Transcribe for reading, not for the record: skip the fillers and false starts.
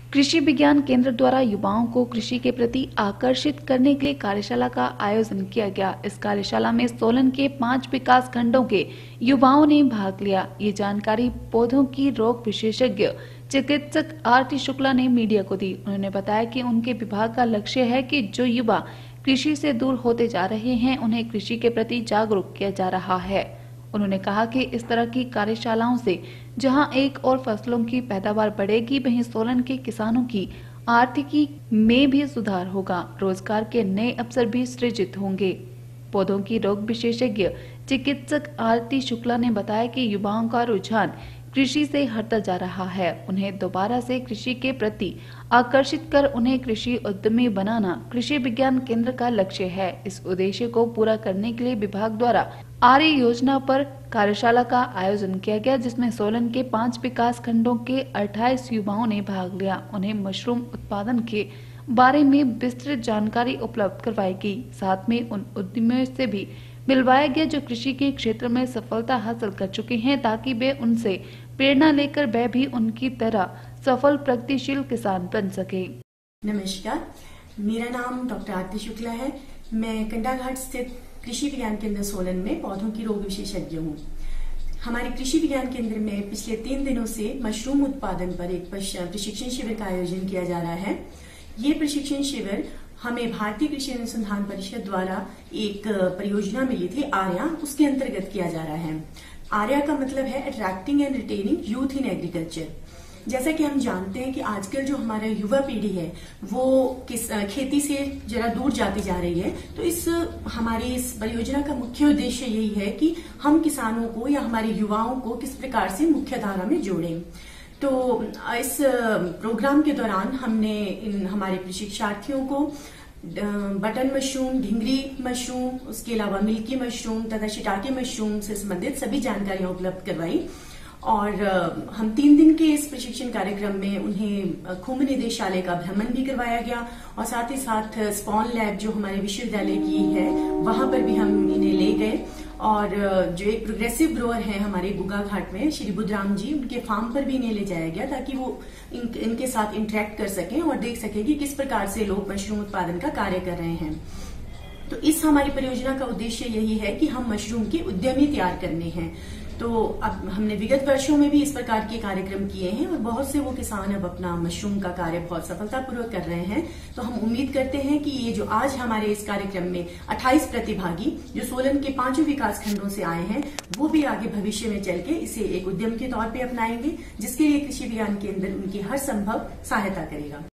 कृषि विज्ञान केंद्र द्वारा युवाओं को कृषि के प्रति आकर्षित करने के लिए कार्यशाला का आयोजन किया गया। इस कार्यशाला में सोलन के 5 विकास खंडों के युवाओं ने भाग लिया। ये जानकारी पौधों की रोग विशेषज्ञ चिकित्सक आरती शुक्ला ने मीडिया को दी। उन्होंने बताया कि उनके विभाग का लक्ष्य है कि जो युवा कृषि से दूर होते जा रहे हैं, उन्हें कृषि के प्रति जागरूक किया जा रहा है। उन्होंने कहा कि इस तरह की कार्यशालाओं से जहां एक और फसलों की पैदावार बढ़ेगी, वहीं सोलन के किसानों की आर्थिकी में भी सुधार होगा, रोजगार के नए अवसर भी सृजित होंगे। पौधों की रोग विशेषज्ञ चिकित्सक आरती शुक्ला ने बताया कि युवाओं का रुझान कृषि से हटता जा रहा है। उन्हें दोबारा से कृषि के प्रति आकर्षित कर उन्हें कृषि उद्यमी बनाना कृषि विज्ञान केंद्र का लक्ष्य है। इस उद्देश्य को पूरा करने के लिए विभाग द्वारा आर्य योजना पर कार्यशाला का आयोजन किया गया, जिसमें सोलन के 5 विकास खंडों के 28 युवाओं ने भाग लिया। उन्हें मशरूम उत्पादन के बारे में विस्तृत जानकारी उपलब्ध करवाई गई। साथ में उन उद्यमियों से भी मिलवाया गया जो कृषि के क्षेत्र में सफलता हासिल कर चुके हैं, ताकि वे उनसे प्रेरणा लेकर वे भी उनकी तरह सफल प्रगतिशील किसान बन सके। नमस्कार, मेरा नाम डॉक्टर आरती शुक्ला है। मैं कंडाघाट स्थित कृषि विज्ञान केंद्र सोलन में पौधों की रोग विशेषज्ञ हूँ। हमारे कृषि विज्ञान केंद्र में पिछले 3 दिनों से मशरूम उत्पादन पर एक प्रशिक्षण शिविर का आयोजन किया जा रहा है। ये प्रशिक्षण शिविर हमें भारतीय कृषि अनुसंधान परिषद द्वारा एक परियोजना मिली थी, आर्या, उसके अंतर्गत किया जा रहा है। आर्या का मतलब है attracting and retaining youth in agriculture. जैसा कि हम जानते हैं कि आजकल जो हमारा युवा पीढ़ी है वो खेती से जरा दूर जाती जा रही है, तो हमारी इस परियोजना का मुख्य उद्देश्य यही है कि हम किसानों को या हमारे युवाओं को किस प्रकार से मुख्य धारा में जोड़ें। तो इस प्रोग्राम के दौरान हमने हमारे प्रशिक्षार्थियों को बटन मशरूम, ढिंगरी मशरूम, उसके अलावा मिल्की मशरूम तथा शिटाके मशरूम से संबंधित सभी जानकारियां उपलब्ध करवाई। और हम 3 दिन के इस प्रशिक्षण कार्यक्रम में उन्हें खुम्ब निदेशालय का भ्रमण भी करवाया गया और साथ ही साथ स्पॉन लैब जो हमारे विश्वविद्यालय की है वहां पर भी हम इन्हें ले गए। और जो एक प्रोग्रेसिव ग्रोअर है हमारे गुगा घाट में श्री बुद्धराम जी, उनके फार्म पर भी इन्हें ले जाया गया ताकि वो इनके साथ इंटरेक्ट कर सकें और देख सकें कि किस प्रकार से लोग मशरूम उत्पादन का कार्य कर रहे हैं। तो इस हमारी परियोजना का उद्देश्य यही है कि हम मशरूम के उद्यमी तैयार करने हैं। तो अब हमने विगत वर्षों में भी इस प्रकार के कार्यक्रम किए हैं और बहुत से वो किसान अब अपना मशरूम का कार्य बहुत सफलतापूर्वक कर रहे हैं। तो हम उम्मीद करते हैं कि ये जो आज हमारे इस कार्यक्रम में 28 प्रतिभागी जो सोलन के 5 विकास खंडों से आए हैं, वो भी आगे भविष्य में चल के इसे एक उद्यम के तौर पर अपनाएंगे, जिसके लिए कृषि विज्ञान केंद्र उनकी हर संभव सहायता करेगा।